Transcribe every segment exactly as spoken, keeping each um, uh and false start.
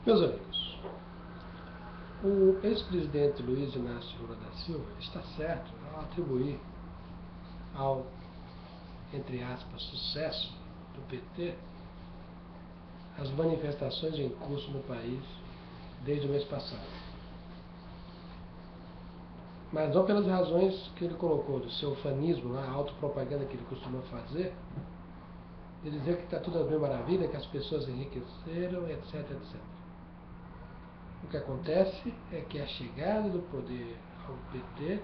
Meus amigos, o ex-presidente Luiz Inácio Lula da Silva está certo ao atribuir ao, entre aspas, sucesso do P T as manifestações em curso no país desde o mês passado. Mas não pelas razões que ele colocou, do seu fanismo, a autopropaganda que ele costuma fazer, de dizer que está tudo a bem maravilha, que as pessoas enriqueceram, etc, etcétera. O que acontece é que a chegada do poder ao P T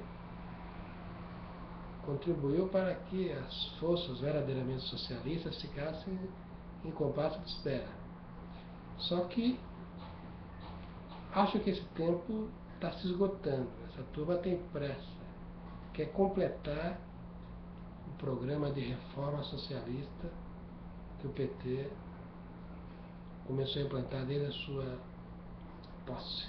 contribuiu para que as forças verdadeiramente socialistas ficassem em compasso de espera. Só que acho que esse tempo está se esgotando. Essa turma tem pressa, quer completar o programa de reforma socialista que o P T começou a implantar desde a sua posse.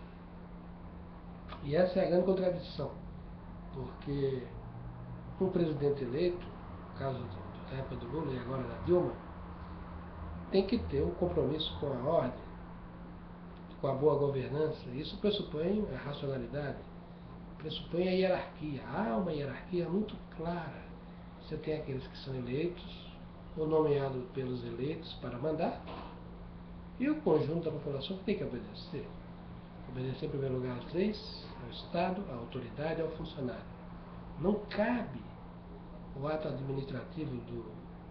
E essa é a grande contradição, porque um presidente eleito, no caso da época do Lula e agora da Dilma, tem que ter um compromisso com a ordem, com a boa governança. Isso pressupõe a racionalidade, pressupõe a hierarquia. Há uma hierarquia muito clara. Você tem aqueles que são eleitos ou nomeados pelos eleitos para mandar, e o conjunto da população que tem que obedecer. Obedecer em primeiro lugar às leis, ao Estado, à autoridade, ao funcionário. Não cabe o ato administrativo do,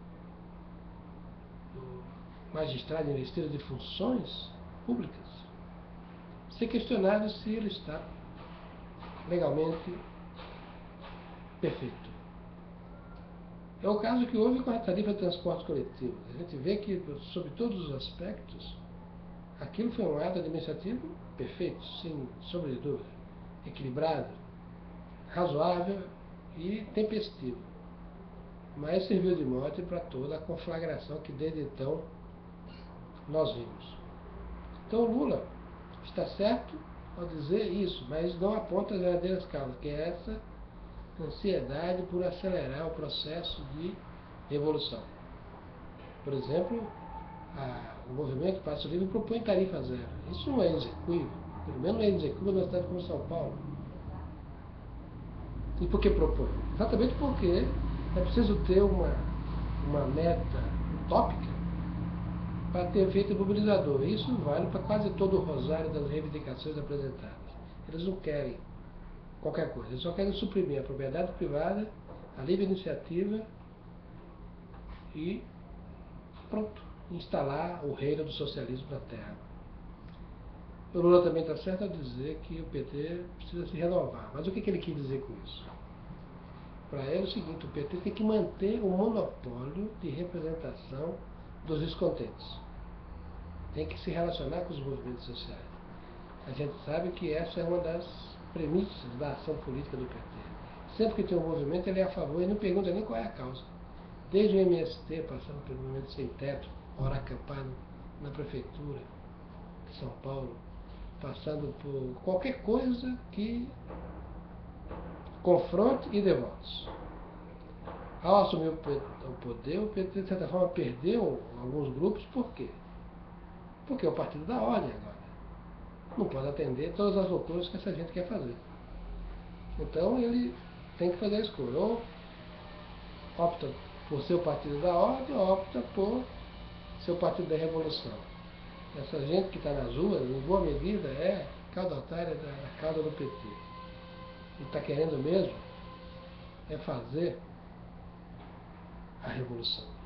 do magistrado investido de funções públicas ser questionado se ele está legalmente perfeito. É o caso que houve com a tarifa de transporte coletivo. A gente vê que, sob todos os aspectos, aquilo foi um ato administrativo perfeito, sem sombra de dúvida, equilibrado, razoável e tempestivo. Mas serviu de mote para toda a conflagração que desde então nós vimos. Então Lula está certo ao dizer isso, mas não aponta as verdadeiras causas, que é essa ansiedade por acelerar o processo de revolução. Por exemplo, a, o movimento Passo Livre propõe tarifa zero. Isso não é execuível, pelo menos não é execuível na cidade como São Paulo. E por que propõe? Exatamente porque é preciso ter uma, uma meta utópica para ter efeito mobilizador. Isso vale para quase todo o rosário das reivindicações apresentadas. Eles não querem qualquer coisa, eles só querem suprimir a propriedade privada, a livre iniciativa e pronto, instalar o reino do socialismo na Terra. O Lula também está certo ao dizer que o P T precisa se renovar. Mas o que, que ele quis dizer com isso? Para ele é o seguinte: o P T tem que manter o monopólio de representação dos descontentes. Tem que se relacionar com os movimentos sociais. A gente sabe que essa é uma das premissas da ação política do P T. Sempre que tem um movimento, ele é a favor e não pergunta nem qual é a causa. Desde o M S T, passando pelo movimento sem teto, hora acampado na prefeitura de São Paulo, passando por qualquer coisa que confronte e dê votos. Ao assumir o poder, o P T, de certa forma, perdeu alguns grupos. Por quê? Porque é o partido da ordem agora. Não pode atender todas as loucuras que essa gente quer fazer. Então ele tem que fazer a escolha. Ou opta por ser o partido da ordem, ou opta por ser o partido da revolução. Essa gente que está nas ruas, em boa medida, é caudatária da cauda do P T. E está querendo mesmo é fazer a revolução.